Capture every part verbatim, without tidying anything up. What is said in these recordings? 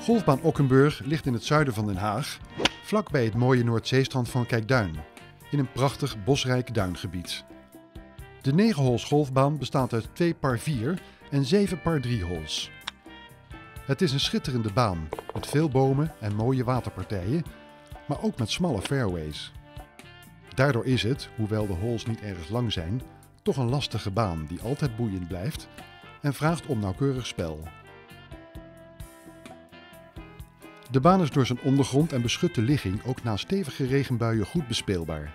Golfbaan Okkenburg ligt in het zuiden van Den Haag, vlak bij het mooie Noordzeestrand van Kijkduin, in een prachtig bosrijk duingebied. De negen holes golfbaan bestaat uit twee par vier en zeven par drie holes. Het is een schitterende baan met veel bomen en mooie waterpartijen, maar ook met smalle fairways. Daardoor is het, hoewel de holes niet erg lang zijn, toch een lastige baan die altijd boeiend blijft en vraagt om nauwkeurig spel. De baan is door zijn ondergrond en beschutte ligging ook na stevige regenbuien goed bespeelbaar.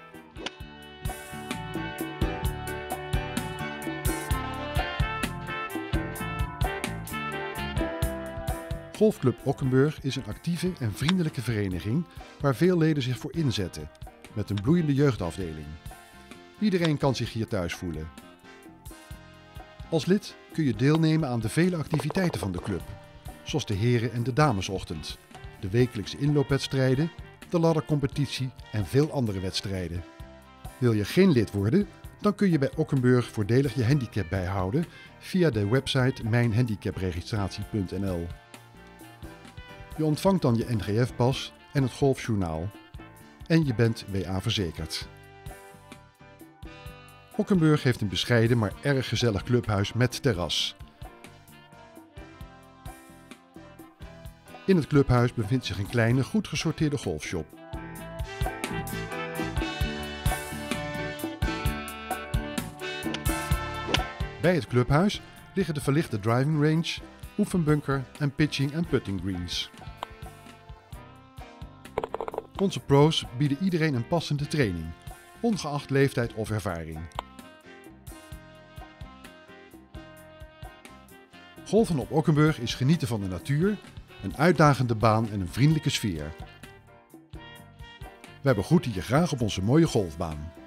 Golfclub Okkenburg is een actieve en vriendelijke vereniging waar veel leden zich voor inzetten, met een bloeiende jeugdafdeling. Iedereen kan zich hier thuis voelen. Als lid kun je deelnemen aan de vele activiteiten van de club, zoals de heren- en de damesochtend, de wekelijkse inloopwedstrijden, de laddercompetitie en veel andere wedstrijden. Wil je geen lid worden, dan kun je bij Okkenburg voordelig je handicap bijhouden via de website mijn handicapregistratie punt n l. Je ontvangt dan je N G F-pas en het golfjournaal. En je bent W A verzekerd. Okkenburg heeft een bescheiden maar erg gezellig clubhuis met terras. In het clubhuis bevindt zich een kleine, goed gesorteerde golfshop. Bij het clubhuis liggen de verlichte driving range, oefenbunker en pitching en putting greens. Onze pro's bieden iedereen een passende training, ongeacht leeftijd of ervaring. Golfen op Okkenburg is genieten van de natuur, een uitdagende baan en een vriendelijke sfeer. We begroeten je graag op onze mooie golfbaan.